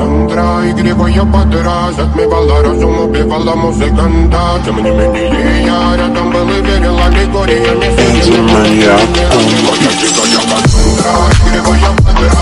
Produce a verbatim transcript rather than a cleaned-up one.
Кассандра, игривая подра, затмевала разум, убивала музыканта. Тем не менее я рядом был и верил аллегориями. Моя дикая Кассандра, игривая подра,